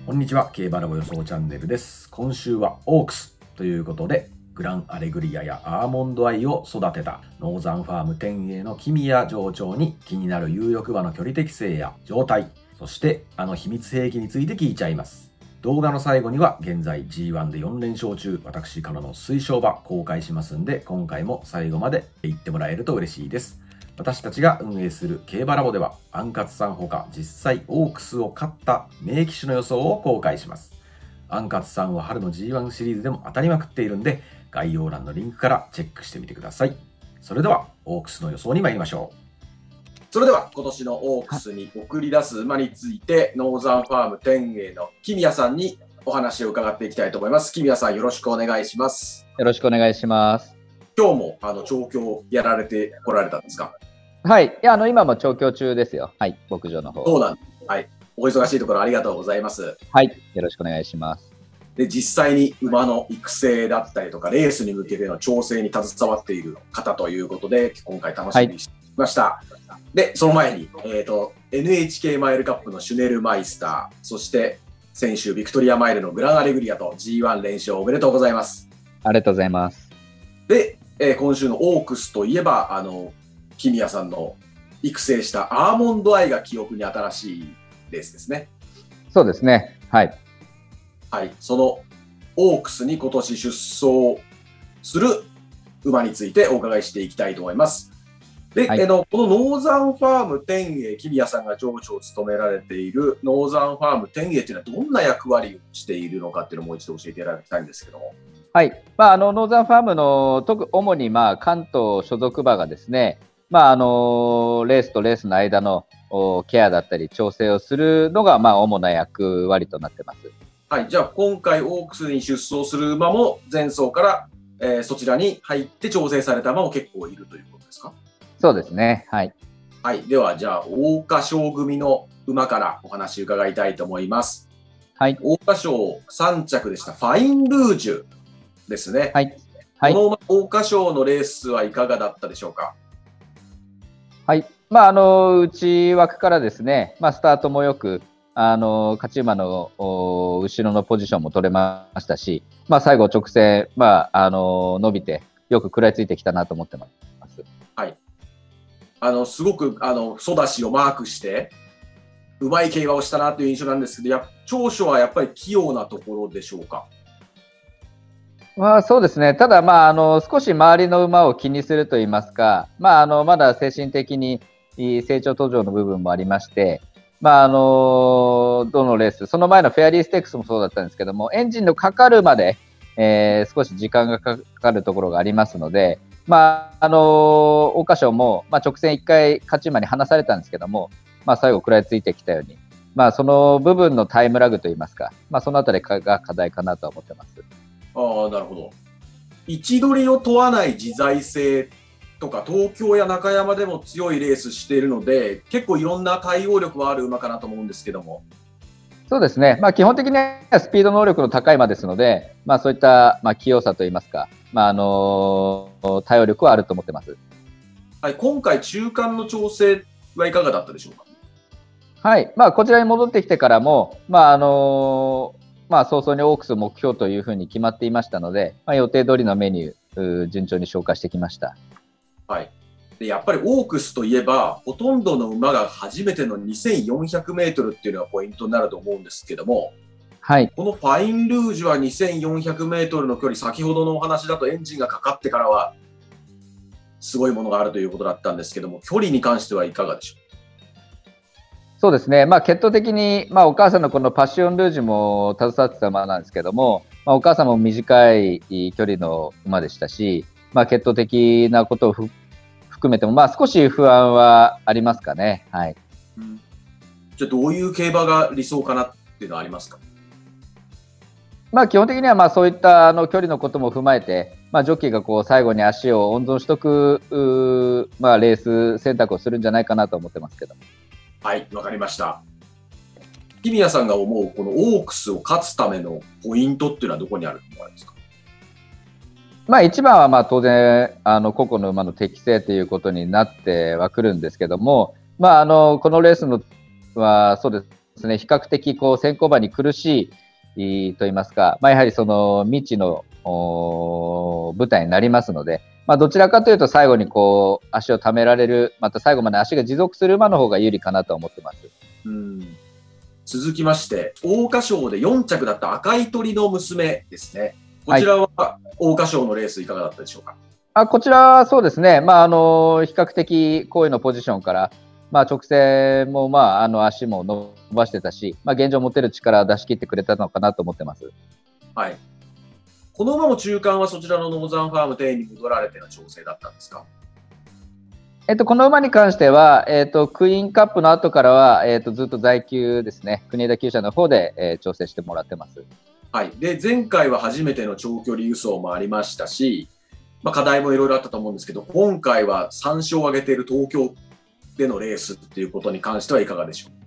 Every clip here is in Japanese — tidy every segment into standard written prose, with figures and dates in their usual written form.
こんにちは、競馬ラボ予想チャンネルです。今週はオークスということで、グランアレグリアやアーモンドアイを育てたノーザンファーム天栄のキミヤ場長に気になる有力馬の距離適性や状態、そして秘密兵器について聞いちゃいます。動画の最後には現在 G1 で4連勝中、私からの推奨馬公開しますんで、今回も最後まで言ってもらえると嬉しいです。私たちが運営する競馬ラボでは、アンカツさんほか実際オークスを勝った名騎手の予想を公開します。アンカツさんは春の G1 シリーズでも当たりまくっているんで、概要欄のリンクからチェックしてみてください。それでは、オークスの予想に参りましょう。それでは、今年のオークスに送り出す馬について、ノーザンファーム天栄のキミヤさんにお話を伺っていきたいと思います。キミヤさん、よろしくお願いします。 よろしくお願いします。 今日も調教やられてこられたんですか？ はい。今も調教中ですよ。はい。牧場の方。 そうなんです。はい。お忙しいところありがとうございます。 はい。よろしくお願いします。 で、実際に馬の育成だったりとか、レースに向けての調整に携わっている方ということで、今回楽しみにしてきました。はい、で、その前に、NHK マイルカップのシュネルマイスター、そして先週ビクトリアマイルのグランアレグリアと G1 連勝おめでとうございます。 ありがとうございます。 で、今週のオークスといえば、キミヤさんの育成したアーモンドアイが記憶に新しいレースですね。 そうですね。はい。 はい。そのオークスに今年出走する馬についてお伺いしていきたいと思います。で、はい、このノーザンファーム天栄、キミヤさんが場長を務められているノーザンファーム天栄というのはどんな役割をしているのかっていうのをもう一度教えていただきたいんですけども。 はい。ノーザンファームの主に関東所属馬がですね、レースとレースの間のケアだったり調整をするのが主な役割となってます。 はい、じゃあ今回オークスに出走する馬も前走から、そちらに入って調整された馬も結構いるということですか？ そうですね。はい。 はい、ではじゃあ桜花賞組の馬からお話伺いたいと思います。はい。桜花賞3着でしたファインルージュですね。はい。はい、この桜花賞のレースはいかがだったでしょうか？ はい。内枠からですね、スタートもよく、勝ち馬の後ろのポジションも取れましたし、最後直線、伸びて、よく食らいついてきたなと思ってます。 はい。すごく、ソダシをマークして、うまい競馬をしたなという印象なんですけど、長所はやっぱり器用なところでしょうか？ そうですね。ただ、少し周りの馬を気にすると言いますか、まだ精神的に成長途上の部分もありまして、どのレース、その前のフェアリーステークスもそうだったんですけども、エンジンのかかるまで、少し時間がかかるところがありますので、桜花賞も、直線1回勝ち馬に離されたんですけども、最後食らいついてきたように、その部分のタイムラグといいますか、そのあたりが課題かなとは思ってます。 ああ、なるほど。位置取りを問わない自在性とか、東京や中山でも強いレースしているので、結構いろんな対応力はある馬かなと思うんですけども。 そうですね。基本的にはスピード能力の高い馬ですので、そういった、器用さといいますか、対応力はあると思ってます。 はい、今回中間の調整はいかがだったでしょうか？ はい。こちらに戻ってきてからも、早々にオークス目標というふうに決まっていましたので、予定通りのメニュー、順調に消化してきました。 はい。でやっぱりオークスといえば、ほとんどの馬が初めての2400メートルっていうのがポイントになると思うんですけども、はい。このファインルージュは2400メートルの距離、先ほどのお話だとエンジンがかかってからは、すごいものがあるということだったんですけども、距離に関してはいかがでしょう？ そうですね。血統的に、お母さんのこのパッションルージュも携わってた馬なんですけども、お母さんも短い距離の馬でしたし、血統的なことを含めても、少し不安はありますかね。はい。 じゃあ、どういう競馬が理想かなっていうのはありますか？ 基本的にはそういった距離のことも踏まえて、ジョッキーが最後に足を温存しとく、レース選択をするんじゃないかなと思ってますけども。 はい、わかりました。キミヤさんが思うこのオークスを勝つためのポイントっていうのはどこにあると思われますか？ 一番は当然個々の馬の適性ということになってはくるんですけども、このレースのはそうですですね、比較的こう先行馬に苦しいと言いますか、やはりその未知の舞台になりますので、どちらかというと最後にこう足をためられる、また最後まで足が持続する馬の方が有利かなと思ってます。 続きまして、桜花賞で4着だった赤い鳥の娘ですね。こちらは桜花賞のレースいかがだったでしょうか。 こちらはそうですね、比較的好位のポジションから、直線も、足も伸ばしてたし、現状持てる力を出し切ってくれたのかなと思ってます。 はい。この馬も中間はそちらのノーザンファーム店に戻られての調整だったんですか。 この馬に関しては、クイーンカップの後からは、ずっと在厩ですね、国枝厩舎の方で、調整してもらってます。 はい。で、前回は初めての長距離輸送もありましたし、課題もいろいろあったと思うんですけど、今回は3勝を挙げている東京でのレースっていうことに関してはいかがでしょ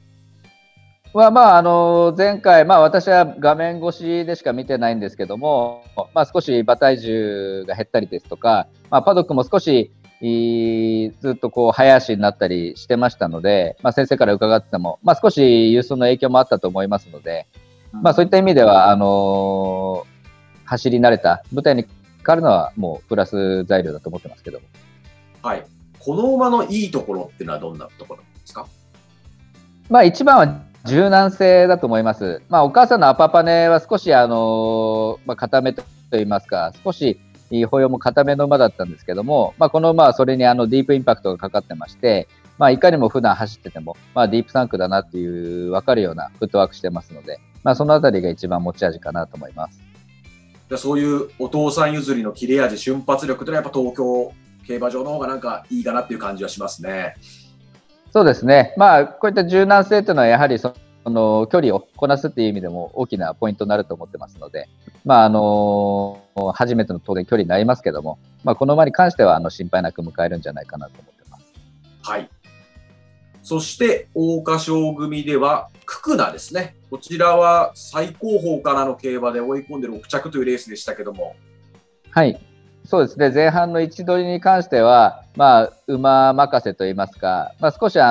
う。前回、私は画面越しでしか見てないんですけども、少し馬体重が減ったりですとか、パドックも少しずっとこう早足になったりしてましたので、先生から伺ってても、少し輸送の影響もあったと思いますので、そういった意味では走り慣れた舞台に変わるのはもうプラス材料だと思ってますけども。 はい。この馬のいいところっていうのはどんなところですか。 一番は柔軟性だと思います。お母さんのアパパネは少し固めといいますか、少し歩様も固めの馬だったんですけども、この馬はそれにディープインパクトがかかってまして、いかにも普段走ってても、ディープサンクだなっていう分かるようなフットワークしてますので、そのあたりが一番持ち味かなと思います。 そういうお父さん譲りの切れ味、瞬発力というのはやっぱ東京競馬場の方がなんかいいかなっていう感じはしますね。 そうですね。こういった柔軟性というのはやはりその距離をこなすっていう意味でも大きなポイントになると思ってますので、初めての当然距離になりますけども、この馬に関しては心配なく迎えるんじゃないかなと思ってます。 はい。そして桜花賞組ではククナですね。こちらは最高峰からの競馬で追い込んで6着というレースでしたけども。 はい。そうですね。前半の位置取りに関しては、馬任せといいますか、少し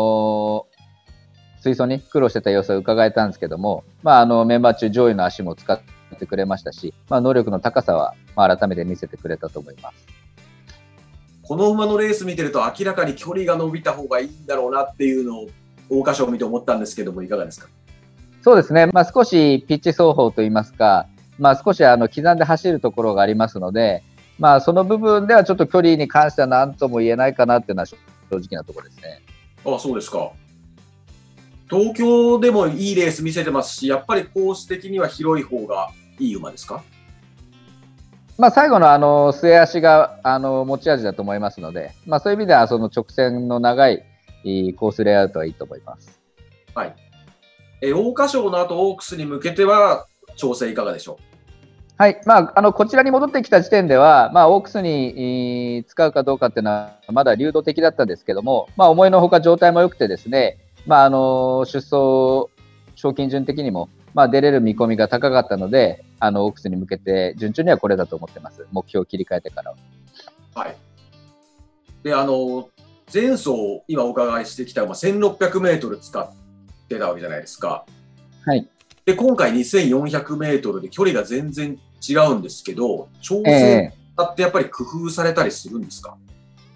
水槽に苦労してた様子を伺えたんですけども、メンバー中上位の足も使ってくれましたし、能力の高さは改めて見せてくれたと思います。 この馬のレース見てると明らかに距離が伸びた方がいいんだろうなっていうのを桜花賞を見て思ったんですけども、いかがですか。 そうですね。少しピッチ走法といいますか、少し刻んで走るところがありますので、その部分ではちょっと距離に関しては何とも言えないかなっていうのは正直なところですね。 ああ、そうですか。東京でもいいレース見せてますし、やっぱりコース的には広い方がいい馬ですか。 最後の末足が持ち味だと思いますので、そういう意味ではその直線の長いコースレイアウトはいいと思います。 はい。桜花賞の後オークスに向けては調整いかがでしょう。 はい。こちらに戻ってきた時点では、オークスに使うかどうかっていうのはまだ流動的だったんですけども、思いのほか状態も良くてですね、出走賞金順的にも出れる見込みが高かったので、オークスに向けて順調にはこれだと思ってます。目標を切り替えてからは。 はい。で、前走今お伺いしてきた1600メートル使ってたわけじゃないですか。 はい。 で、今回2400メートルで距離が全然違うんですけど、調整ってやっぱり工夫されたりするんですか。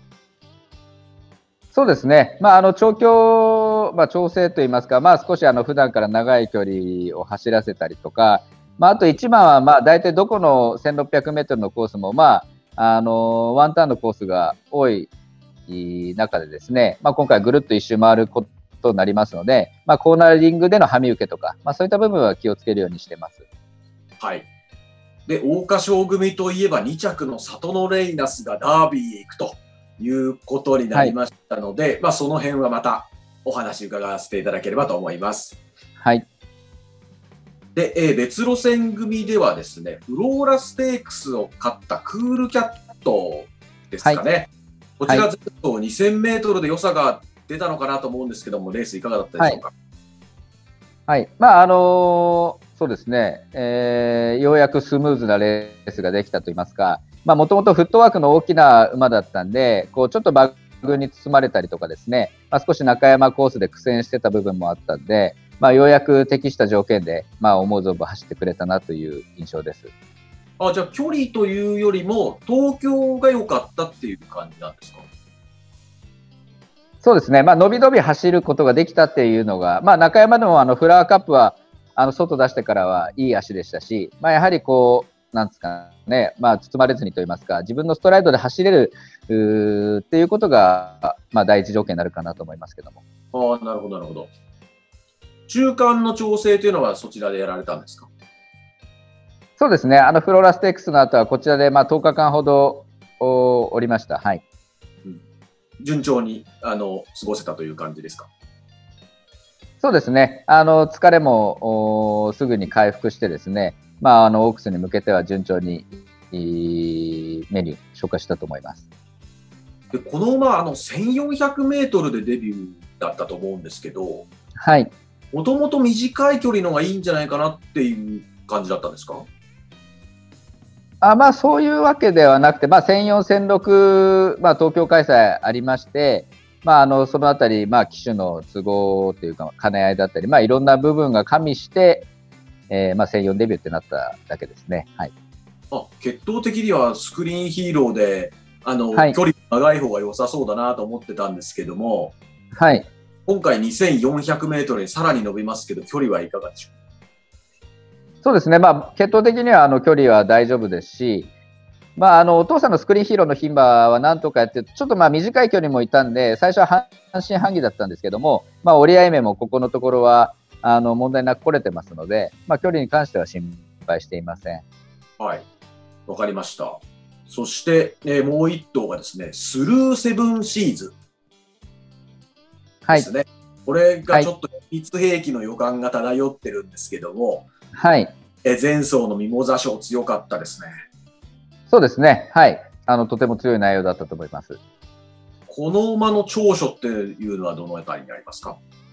そうですね。調教、調整といいますか、少し普段から長い距離を走らせたりとか、あと一番は大体どこの1600メートルのコースもワンターンのコースが多い中でですね、今回ぐるっと一周回ることになりますので、コーナリングでのはみ受けとか、そういった部分は気をつけるようにしてます。 はい。で、桜花賞組といえば2着のサトノレイナスがダービーへ行くということになりましたので、その辺はまたお話伺わせていただければと思います。 はい。 で、別路線組ではですね、フローラステークスを勝ったクールキャットですかね。はい、こちらずっと2000メートルで良さが出たのかなと思うんですけども、レースいかがだったでしょうか。 はい。そうですね、ようやくスムーズなレースができたといいますか、もともとフットワークの大きな馬だったんで、ちょっとバッグに包まれたりとかですね、少し中山コースで苦戦してた部分もあったんで、 ようやく適した条件で、思う存分走ってくれたなという印象です。 じゃあ距離というよりも、東京が良かったっていう感じなんですか？ そうですね、伸び伸び走ることができたっていうのが、中山でもフラワーカップは外出してからはいい足でしたし、やはりなんですかね、包まれずにといいますか、自分のストライドで走れるっていうことが、第一条件になるかなと思いますけども。 なるほど、なるほど。中間の調整というのはそちらでやられたんですか？ そうですね、フローラステークスの後はこちらで10日間ほどおりました。はい。 順調に過ごせたという感じですか？ そうですね、疲れもすぐに回復してですね、オークスに向けては順調にメニュー消化したと思います。 でこの馬1400メートルでデビューだったと思うんですけど、 はい。 もともと短い距離のがいいんじゃないかなっていう感じだったんですか？ そういうわけではなくて、1004、1006、東京開催ありまして、そのあたり、騎手の都合というか、兼ね合いだったり、いろんな部分が加味して、1004デビューってなっただけですね。はい。 血統的にはスクリーンヒーローで、 はい、 距離長い方が良さそうだなと思ってたんですけども、 はい。 今回2400メートルにさらに伸びますけど、距離はいかがでしょうか？ そうですね、血統的には距離は大丈夫ですし、お父さんのスクリーンヒーローの牝馬はなんとかやって、ちょっと短い距離もいたんで、最初は半信半疑だったんですけども、折り合い目もここのところは問題なく来れてますので、距離に関しては心配していません。 はい、わかりました。そして、もう一頭がですね、スルーセブンシーズですね。はい、これがちょっと秘密兵器の予感が漂ってるんですけども、 はい。 前走のミモザ賞強かったですね。 そうですね。はい。とても強い内容だったと思います。 この馬の長所っていうのはどのあたりにありますか？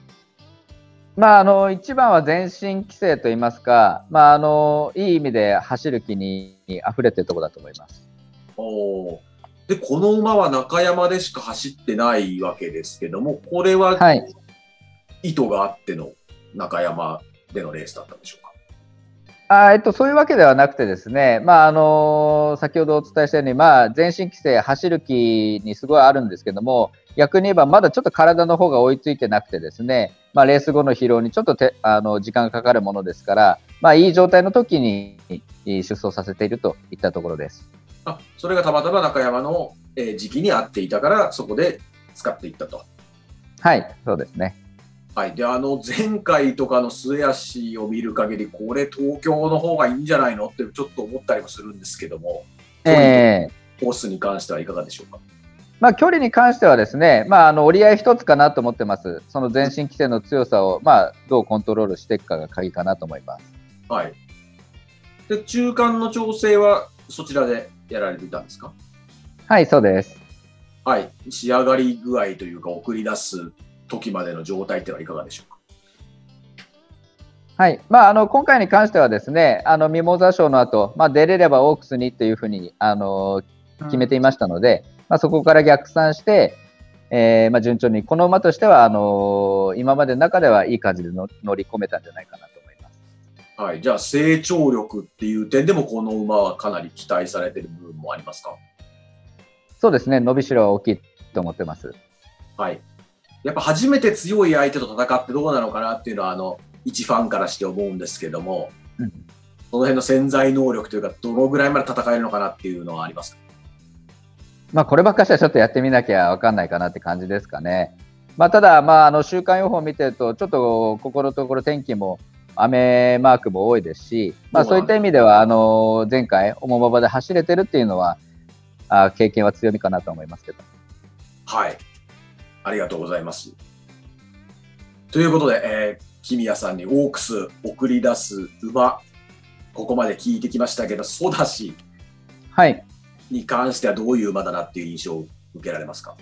一番は全身規制といいますか、いい意味で走る気に溢れているところだと思います。 で、この馬は中山でしか走ってないわけですけども、これは意図があっての中山でのレースだったんでしょうか？ そういうわけではなくてですね、先ほどお伝えしたように、全身規制、走る気にすごいあるんですけども、逆に言えばまだちょっと体の方が追いついてなくてですね、レース後の疲労にちょっと時間がかかるものですから、いい状態の時に出走させているといったところです。 それがたまたま中山の時期に合っていたから、そこで使っていったと。 はい、そうですね。 はい、で前回とかの末脚を見る限り、これ東京の方がいいんじゃないのってちょっと思ったりもするんですけども、コースに関してはいかがでしょうか？ 距離に関してはですね、折り合い一つかなと思ってます。その全身規制の強さを、どうコントロールしていくかが鍵かなと思います。 はい。で、中間の調整はそちらでやられていたんですか？ はい、そうです。 はい。仕上がり具合というか、送り出す時までの状態ってはいかがでしょうか？ はい、今回に関してはですね、ミモザ賞の後、出れればオークスにというふうに決めていましたので、そこから逆算して、順調に、この馬としては今までの中ではいい感じで乗り込めたんじゃないかなと思います。 はい、じゃあ成長力っていう点でもこの馬はかなり期待されている部分もありますか？ そうですね、伸びしろは大きいと思ってます。 はい、やっぱ初めて強い相手と戦ってどうなのかなっていうのは一ファンからして思うんですけども、その辺の潜在能力というかどのぐらいまで戦えるのかなっていうのはありますか？ こればっかしはちょっとやってみなきゃ分かんないかなって感じですかね。ただ、週間予報を見てるとちょっとここのところ天気も雨マークも多いですし、そういった意味では前回重馬場で走れてるっていうのは経験は強みかなと思いますけど。 はい、ありがとうございます。ということで、木宮さんにオークス送り出す馬、ここまで聞いてきましたけど、ソダシに関してはどういう馬だなっていう印象を受けられますか？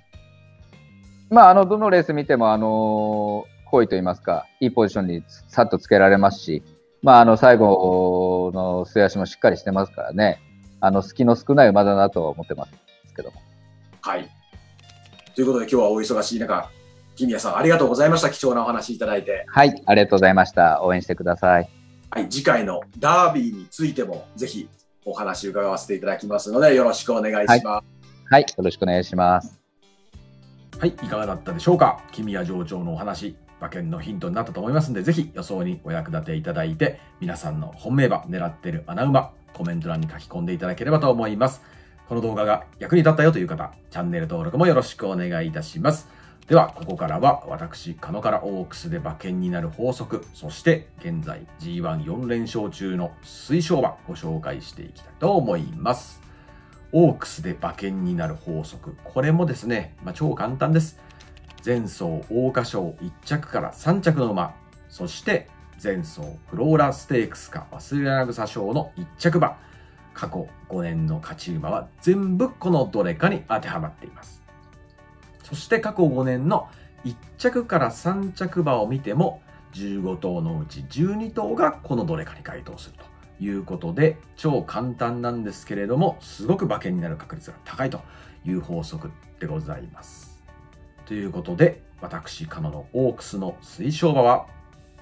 どのレース見ても好意といいますか、いいポジションにさっとつけられますし、最後の末脚もしっかりしてますからね、隙の少ない馬だなと思ってますけども。 はい。ということで今日はお忙しい中、 木宮さん、ありがとうございました。貴重なお話いただいて。 はい、ありがとうございました。応援してください。 はい、次回のダービーについても、ぜひお話伺わせていただきますので、よろしくお願いします。 はい、よろしくお願いします。 はい、いかがだったでしょうか。木宮場長のお話、馬券のヒントになったと思いますので、ぜひ予想にお役立ていただいて、皆さんの本命馬、狙っている穴馬、コメント欄に書き込んでいただければと思います。この動画が役に立ったよという方、チャンネル登録もよろしくお願いいたします。では、ここからは私、狩野からオークスで馬券になる法則、そして現在 G14 連勝中の推奨馬、ご紹介していきたいと思います。オークスで馬券になる法則。これもですね、超簡単です。前走桜花賞1着から3着の馬、そして前走フローラステークスか忘れなぐさ賞の1着馬、過去5年の勝ち馬は全部このどれかに当てはまっています。そして過去5年の1着から3着馬を見ても、15頭のうち12頭がこのどれかに該当するということで、超簡単なんですけれども、すごく馬券になる確率が高いという法則でございます。ということで、私、狩野のオークスの推奨馬は、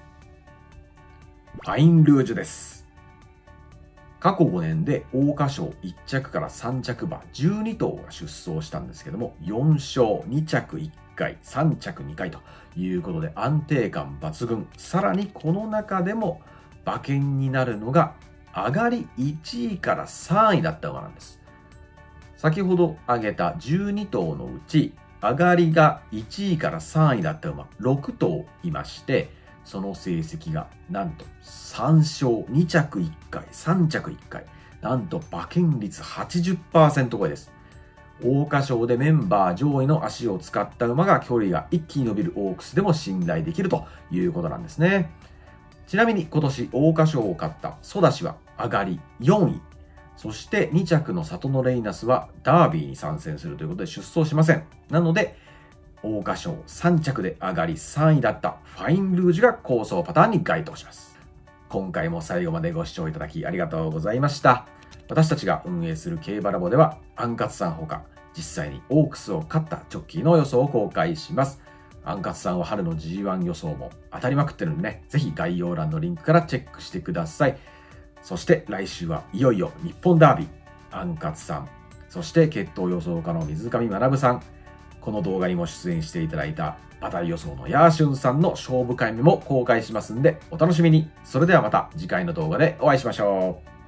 ファインルージュです。過去5年で桜花賞1着から3着馬12頭が出走したんですけども、4勝2着1回、3着2回ということで安定感抜群。さらにこの中でも馬券になるのが上がり1位から3位だった馬なんです。先ほど挙げた12頭のうち上がりが1位から3位だった馬6頭いまして、その成績がなんと3勝2着1回3着1回、なんと馬券率 80% 超えです。桜花賞でメンバー上位の足を使った馬が距離が一気に伸びるオークスでも信頼できるということなんですね。ちなみに今年桜花賞を勝ったソダシは上がり4位。そして2着のサトノレイナスはダービーに参戦するということで出走しません。なので、桜花賞3着で上がり3位だったファインルージュが構想パターンに該当します。今回も最後までご視聴いただきありがとうございました。私たちが運営する競馬ラボでは、アンカツさんほか、実際にオークスを勝ったジョッキーの予想を公開します。アンカツさんは春の G1 予想も当たりまくってるんでね、ぜひ概要欄のリンクからチェックしてください。そして来週はいよいよ日本ダービー、アンカツさん、そして決闘予想家の水上学さん、この動画にも出演していただいた馬体予想のヤーシュンさんの勝負会目も公開しますんでお楽しみに。それではまた次回の動画でお会いしましょう。